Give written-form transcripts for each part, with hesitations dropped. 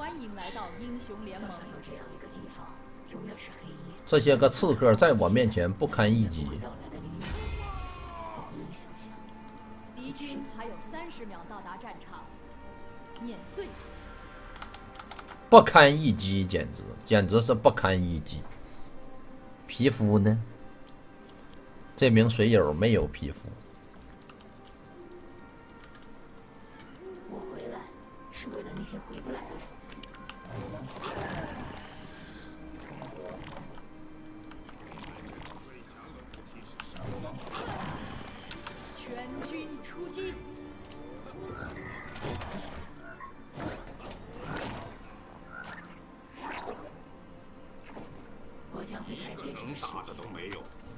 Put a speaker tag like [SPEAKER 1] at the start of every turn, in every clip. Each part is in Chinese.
[SPEAKER 1] 欢迎来到英雄联盟。
[SPEAKER 2] 有这样一个地方，永远是黑夜。
[SPEAKER 3] 这些个刺客在我面前不堪一击。
[SPEAKER 1] 敌军还有30秒到达战场，碾碎。
[SPEAKER 3] 不堪一击，简直是不堪一击。皮肤呢？这名水友没有皮肤。
[SPEAKER 2] 我回来是为了那些回不来的人。
[SPEAKER 1] 全军出击！
[SPEAKER 2] 我将会改变这个世界。
[SPEAKER 4] 都没有。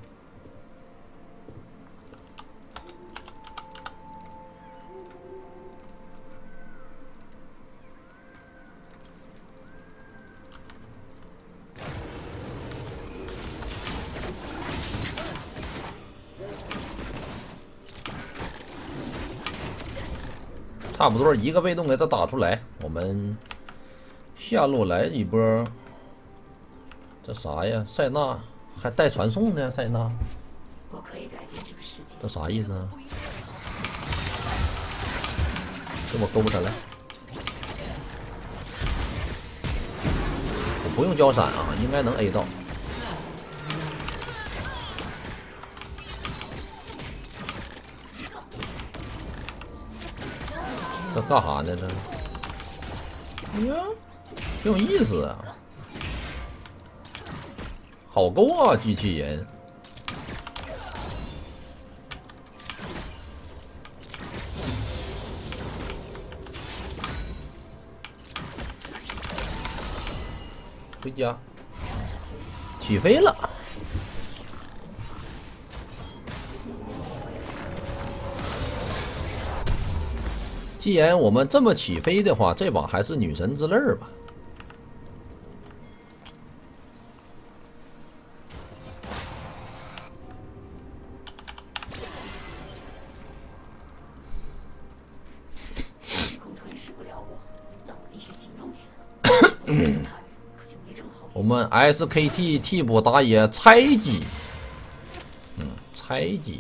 [SPEAKER 3] 差不多一个被动给他打出来，我们下路来一波。这啥呀？塞纳还带传送呢？塞纳，
[SPEAKER 2] 我可以改变这个世界。
[SPEAKER 3] 这啥意思啊？给我勾他来！我不用交闪啊，应该能 A 到。这干啥呢？这，哎呀，挺有意思啊！好勾啊，机器人！回家，起飞了。既然我们这么起飞的话，这把还是女神之泪吧。我们 SKT 替补打野猜机，猜机。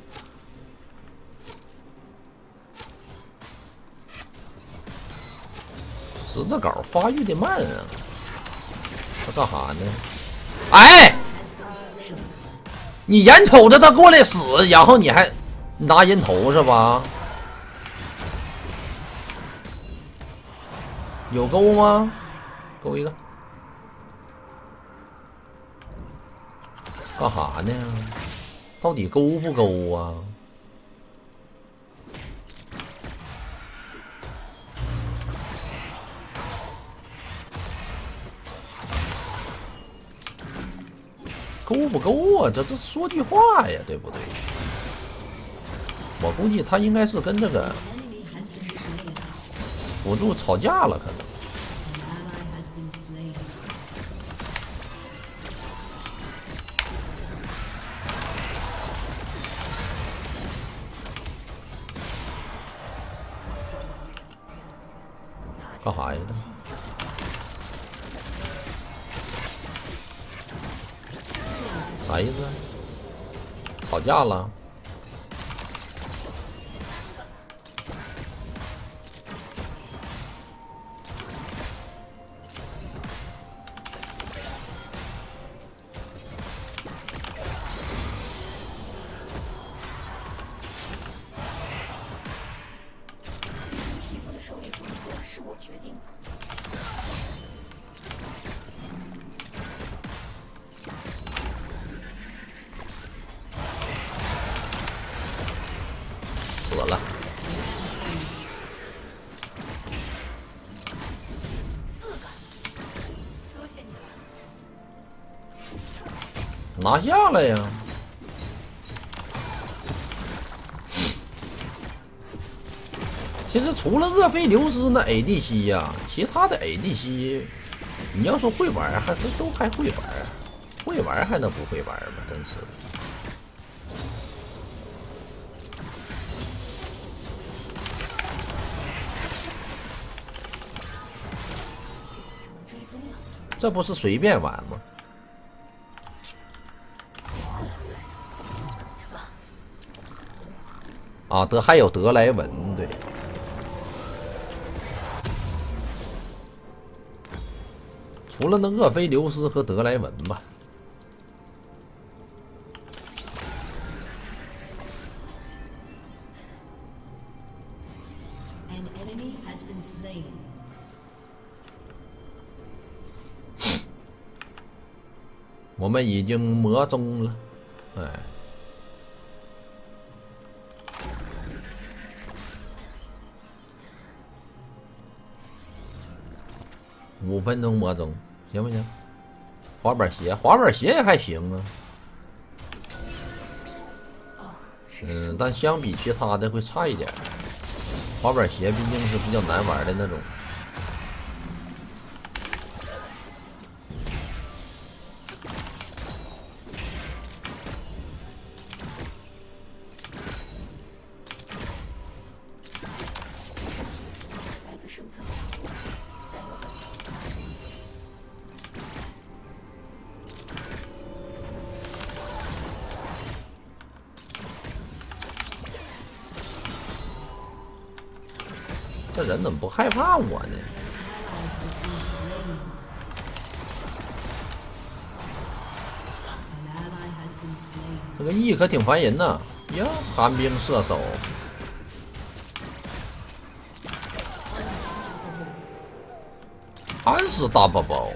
[SPEAKER 3] 十字镐发育的慢啊，他干啥呢？哎，你眼瞅着他过来死，然后你还拿人头是吧？有勾吗？勾一个。干啥呢？到底勾不勾啊？勾不勾啊？这说句话呀，对不对？我估计他应该是跟这个辅助吵架了，可能。干啥呀？啥意思？吵架了？死了。拿下了呀！其实除了厄斐琉斯那 ADC 呀，其他的 ADC，你要说会玩，还都还会玩，会玩还能不会玩吗？真是的。 这不是随便玩吗？啊，还有德莱文，对。除了那厄菲琉斯和德莱文吧。我们已经魔中了，哎。5分钟魔中，行不行？滑板鞋，滑板鞋也还行啊。但相比其他的会差一点。滑板鞋毕竟是比较难玩的那种。这人怎么不害怕我呢？这个 E 可挺烦人呐！呀，寒冰射手，还是大宝宝。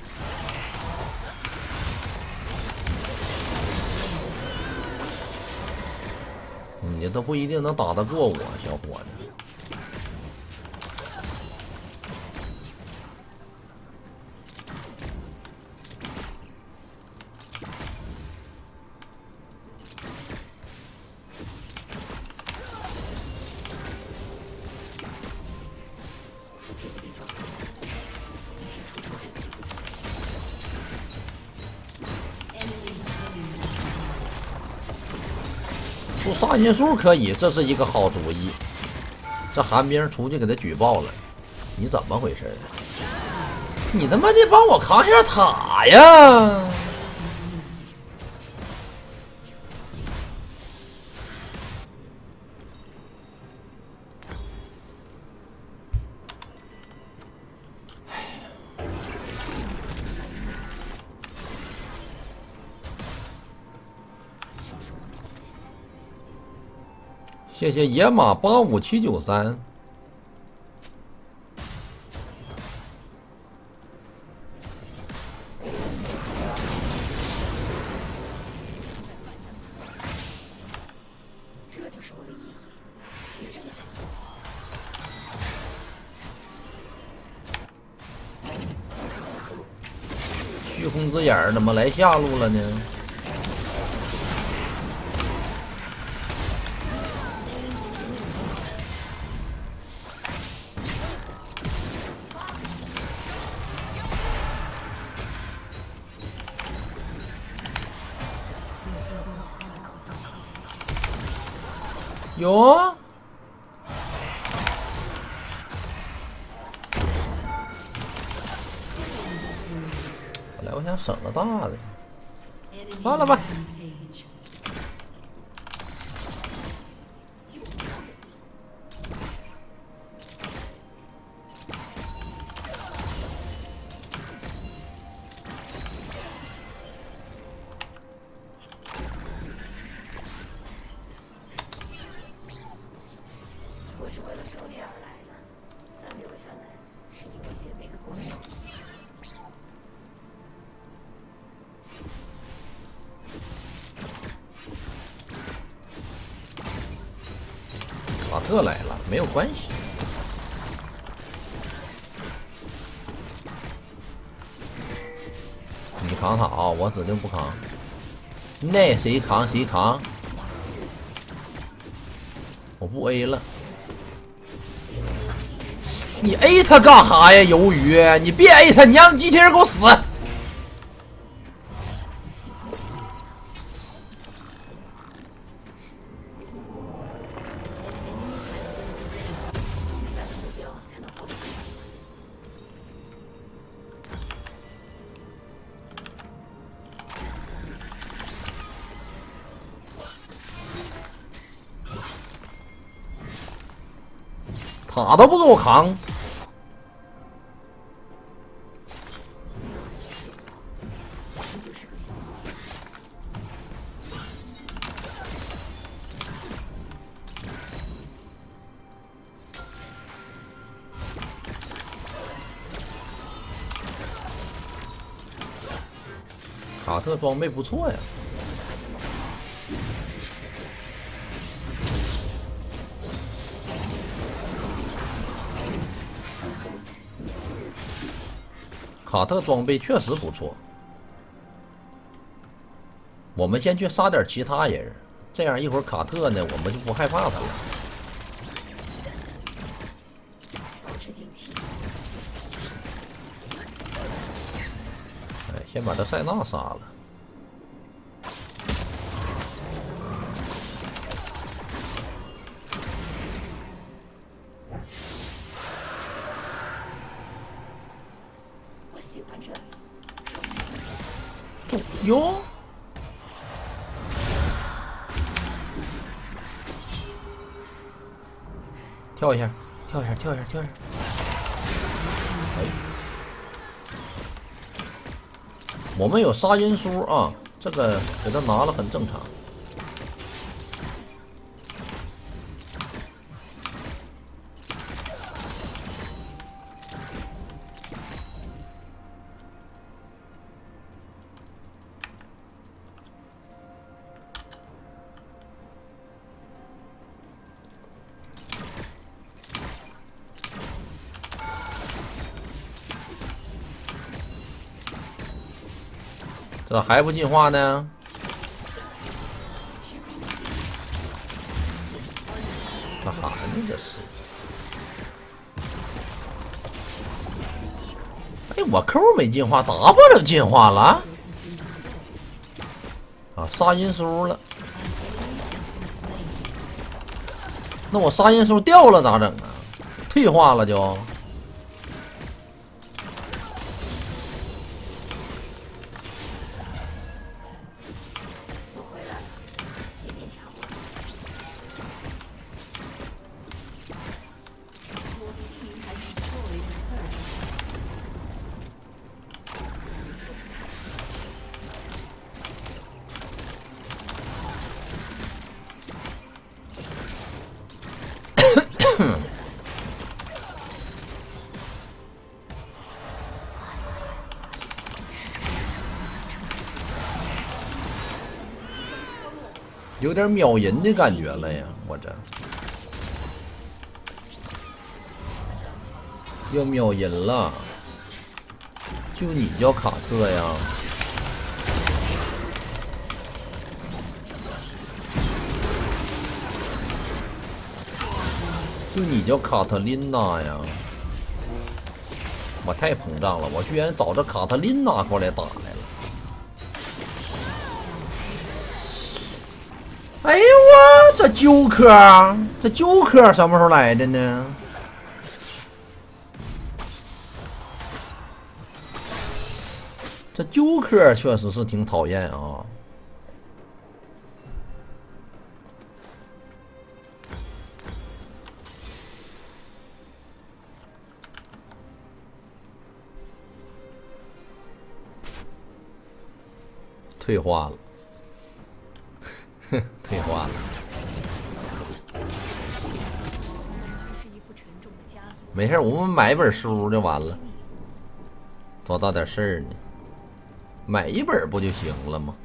[SPEAKER 3] 你都不一定能打得过我，小伙子。出杀心术可以，这是一个好主意。这寒冰出去给他举报了，你怎么回事？你他妈得帮我扛下塔呀！谢谢野马85793。
[SPEAKER 2] 这就是我的意义。
[SPEAKER 3] 虚空之眼怎么来下路了呢？有啊，本来我想省个大的，算了吧。
[SPEAKER 2] 我是为了狩猎而来的，但留下来是因为姐妹的过手。
[SPEAKER 3] 瓦特来了，没有关系。你扛塔啊，我指定不扛。那谁扛谁扛，我不 A 了。你 A 他干哈呀？鱿鱼，你别 A 他，你让机器人给我死！ 塔都不给我扛。卡特装备不错呀。卡特装备确实不错，我们先去杀点其他人，这样一会儿卡特呢，我们就不害怕他了。哎，先把这塞纳杀了。哟，跳一下，跳一下，跳一下，跳一下！哎，我们有杀因书啊，这个给他拿了很正常。这还不进化呢？干啥呢？这是？哎，我 Q 没进化 ，W 进化了。啊，杀因书了。那我杀因书掉了咋整啊？退化了就。有点秒人的感觉了呀，我这要秒人了，就你叫卡特呀？就你叫卡特琳娜呀？我太膨胀了，我居然找着卡特琳娜过来打来了。哎呦我这纠科，这纠科什么时候来的呢？这纠科确实是挺讨厌啊。退化了。退化了，没事，我们买一本书就完了，多大点事儿呢？买一本不就行了吗？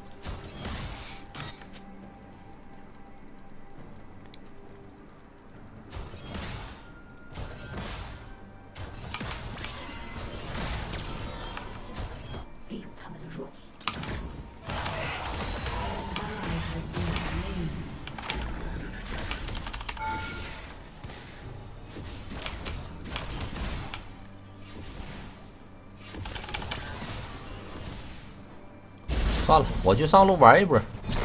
[SPEAKER 3] 算了，我去上路玩一波。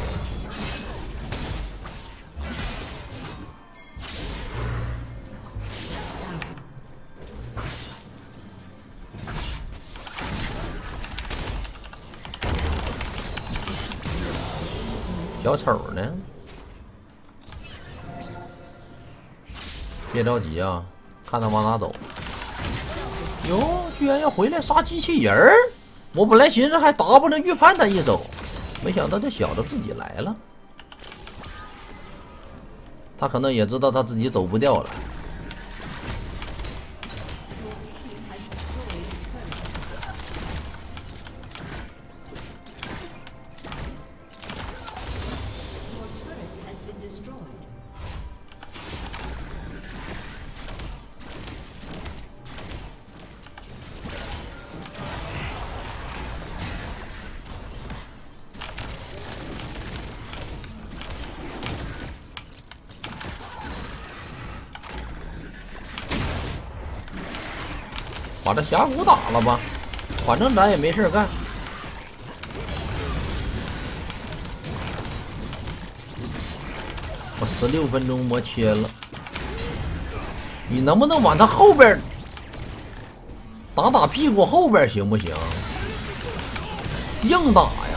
[SPEAKER 3] 小丑呢？别着急啊， 看他往哪走。哟，居然要回来杀机器人儿！我本来寻思还打不能预判他一手，没想到这小子自己来了。他可能也知道他自己走不掉了。把这峡谷打了吧，反正咱也没事干。我16分钟磨切了，你能不能往他后边打屁股后边行不行？硬打呀！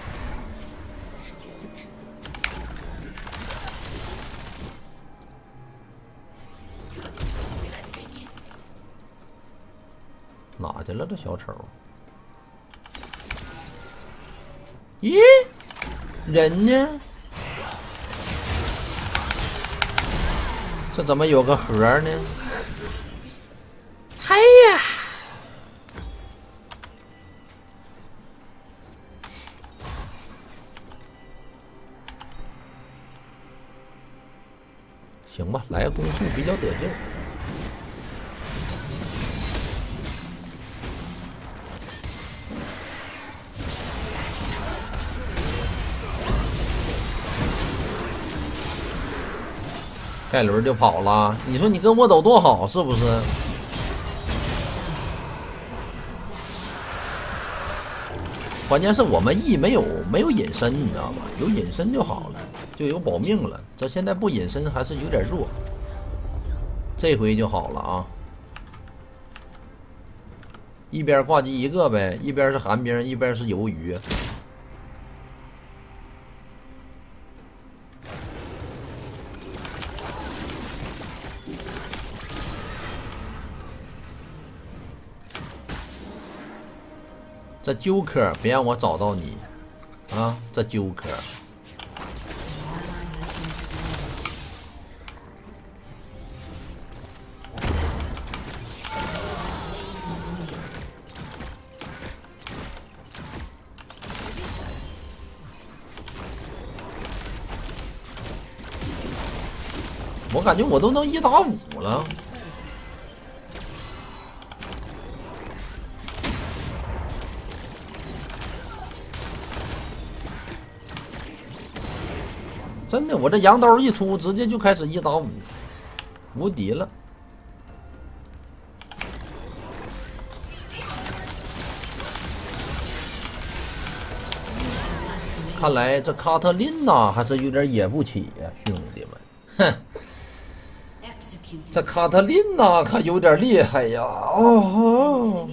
[SPEAKER 3] 哪去了这小丑？咦，人呢？这怎么有个盒呢？嗨呀！行吧，来个攻速比较得劲儿。盖伦就跑了，你说你跟我走多好，是不是？关键是我们 E 没有隐身，你知道吗？有隐身就好了，就有保命了。这现在不隐身还是有点弱，这回就好了啊！一边挂机一个呗，一边是寒冰，一边是鱿鱼。这纠科别让我找到你啊！这纠科，我感觉我都能1打5了。真的，我这羊刀一出，直接就开始1打5，无敌了。看来这卡特琳娜还是有点野不起呀，兄弟们！哼，这卡特琳娜可有点厉害呀！哦，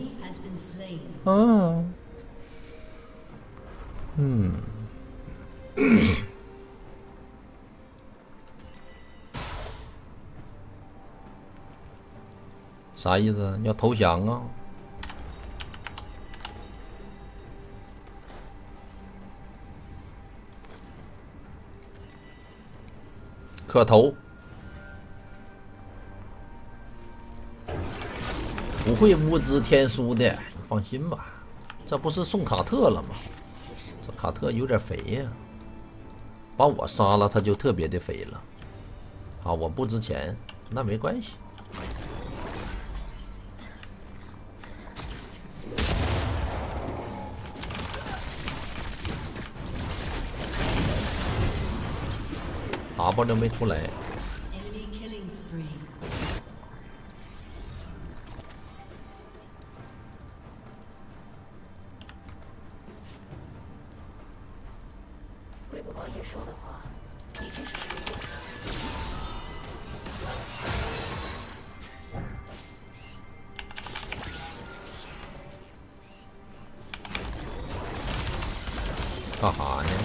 [SPEAKER 3] 啥意思？要投降啊？可投，不会物资天书的，你放心吧。这不是送卡特了吗？这卡特有点肥呀，把我杀了，他就特别的肥了。啊，我不值钱，那没关系。打不了没出来。
[SPEAKER 2] 韦伯王爷说的话，一定是实话。
[SPEAKER 3] 干哈呢？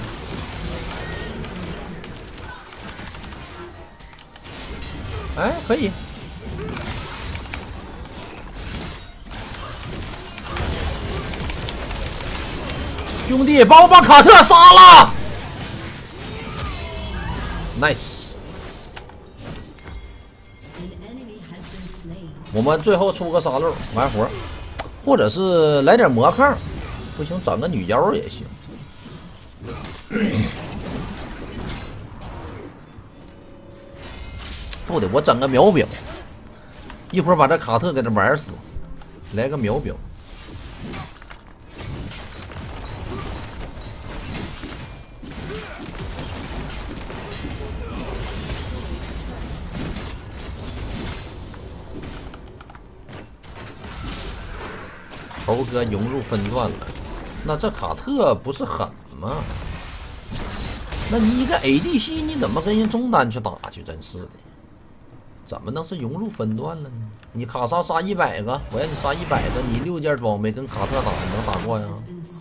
[SPEAKER 3] 哎，可以。 兄弟，帮我把卡特杀了 ！Nice。我们最后出个沙漏完活，或者是来点魔抗，不行整个女妖也行。不得，我整个秒表，一会儿把这卡特给他玩死，来个秒表。猴哥融入分段了，那这卡特不是狠吗？那你一个 ADC 你怎么跟人中单去打去？真是的，怎么能是融入分段了呢？你卡莎杀100个，我让你杀100个，你6件装备跟卡特打，你能打过呀？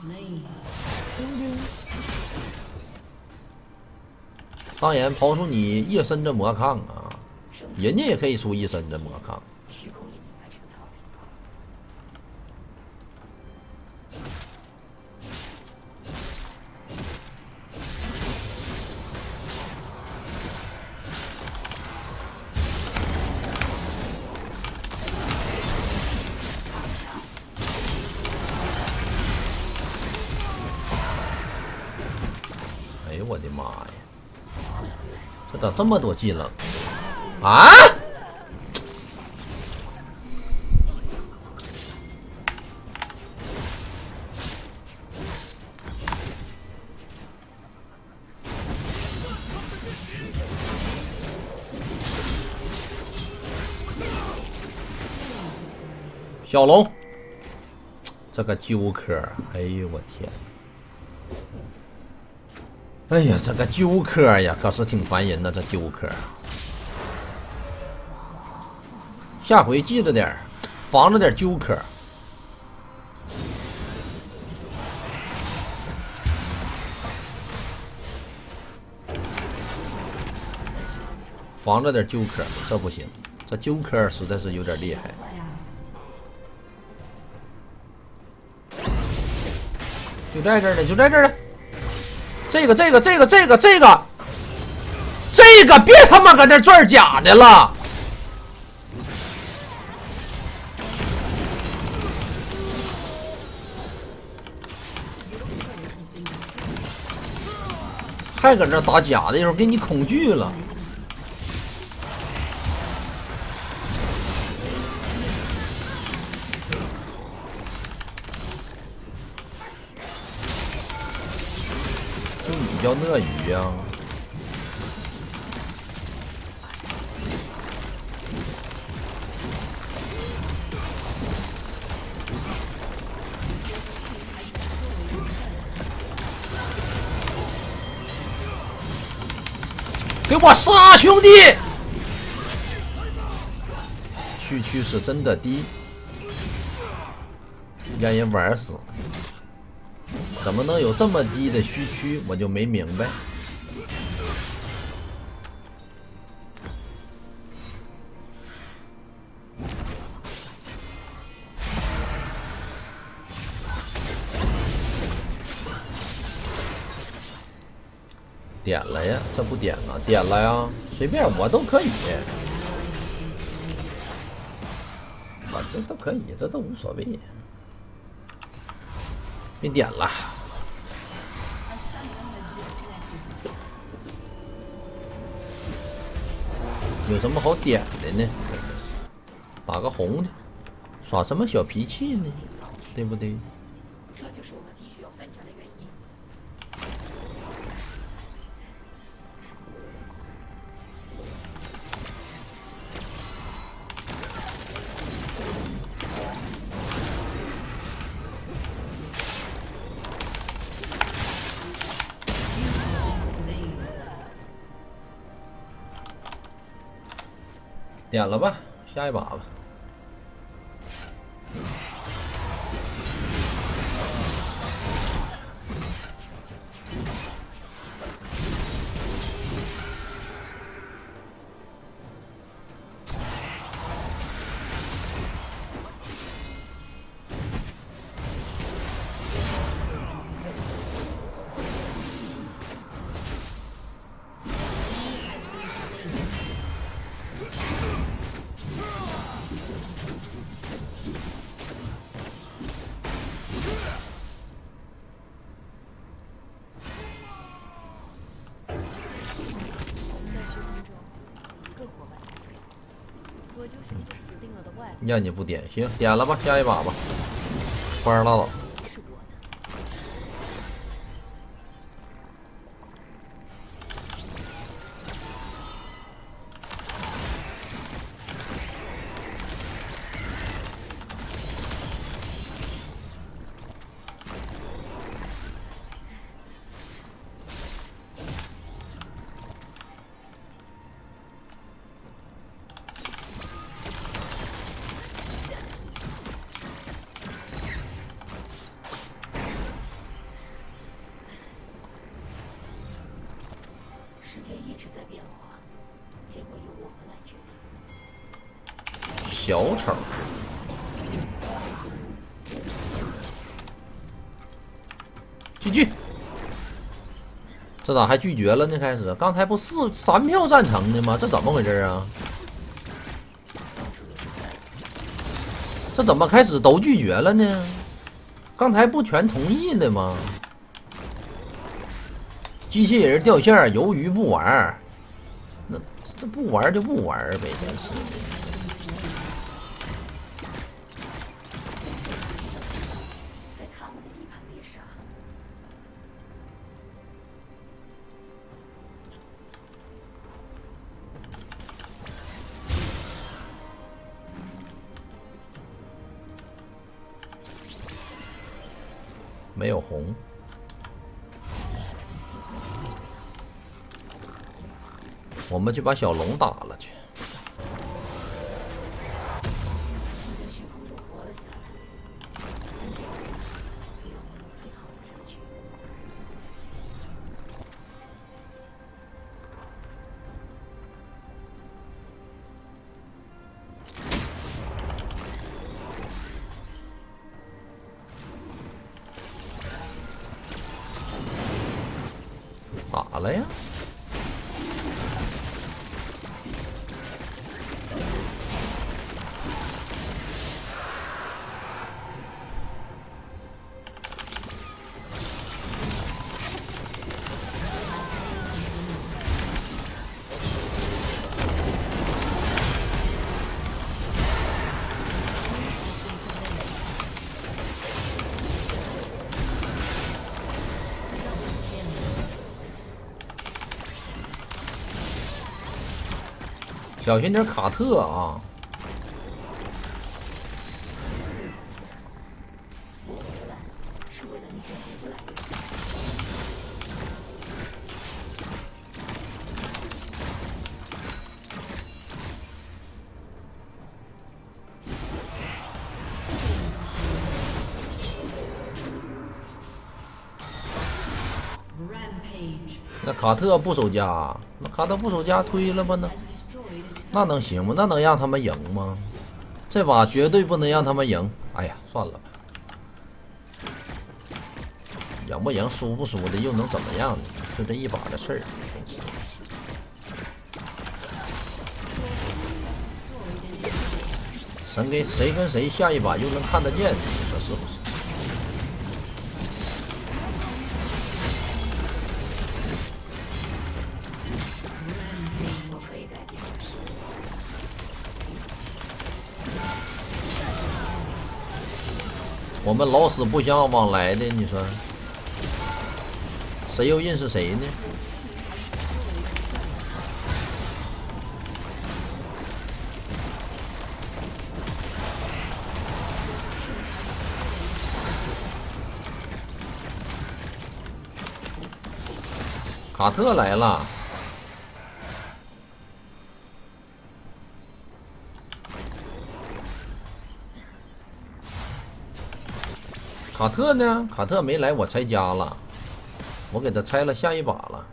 [SPEAKER 3] 当然，刨出你一身的魔抗啊，人家也可以出一身的魔抗。哎呦我的妈呀！这咋这么多技能啊？小龙，这个纠科，哎呦我天！哎呀，这个纠科呀，可是挺烦人的。这纠科，下回记着点，防着点纠科。防着点纠科，这不行，这纠科实在是有点厉害。就在这儿呢，就在这儿呢。这个，别他妈搁这转假的了！还搁这打假的，一会儿给你恐惧了。就你叫鳄鱼呀？给我杀，兄弟！区区是真的低，让人玩死。怎么能有这么低的虚区？我就没明白。点了呀，这不点了，点了呀，随便我都可以。啊，这都可以，这都无所谓。给点了。有什么好点的呢？打个红的，耍什么小脾气呢？对不对？
[SPEAKER 2] 这就是我们必须要分战的原因。
[SPEAKER 3] 点了吧，下一把吧。 让你不点，行，点了吧，下一把吧，花儿拉倒。
[SPEAKER 1] 是我的。
[SPEAKER 2] 世界一直在变化，结果由我们来决定。
[SPEAKER 3] 小丑，拒拒，这咋还拒绝了呢？开始，刚才不3票赞成的吗？这怎么回事啊？这怎么开始都拒绝了呢？刚才不全同意的吗？机器人掉线，鱿鱼不玩，那这不玩就不玩呗，真是的。
[SPEAKER 2] 在他们的地盘猎杀。
[SPEAKER 3] 没有红。我们去把小龙打了去。
[SPEAKER 2] 在虚空中活了下来，但这样也让我有最好的结局。
[SPEAKER 3] 咋了呀？小心点卡特啊！
[SPEAKER 2] 我回来是为了那些回不来的人。
[SPEAKER 3] 那卡特不守家，那卡特不守家推了吧呢？那能行吗？那能让他们赢吗？这把绝对不能让他们赢。哎呀，算了吧，赢不赢、输不输的又能怎么样呢？就这一把的事儿。谁跟谁下一把又能看得见？你说是不是？
[SPEAKER 2] 我可以改变世界。
[SPEAKER 3] 我们老死不相往来的，你说谁又认识谁呢？卡特来了。卡特呢？卡特没来，我拆家了，我给他拆了下一把了。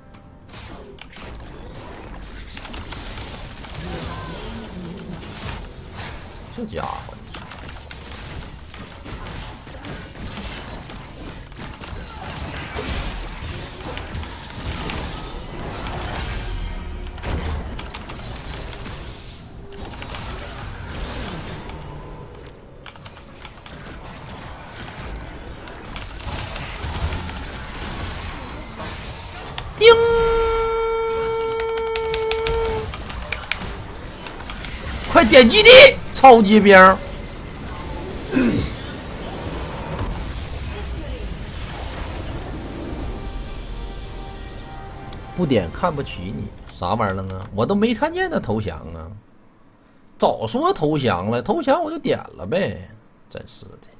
[SPEAKER 3] 这家伙，叮！快点基地！操！ 超级兵。不点看不起你，啥玩意儿了啊？我都没看见他投降啊！早说投降了，投降我就点了呗，真是的。